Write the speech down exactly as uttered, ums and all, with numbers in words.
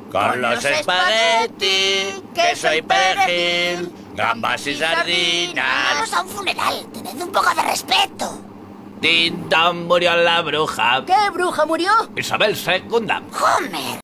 Con los espagueti, queso y perejil, gambas y sardinas. Vamos a un funeral, tened un poco de respeto. Tintán murió la bruja. ¿Qué bruja murió? Isabel segunda. Homer.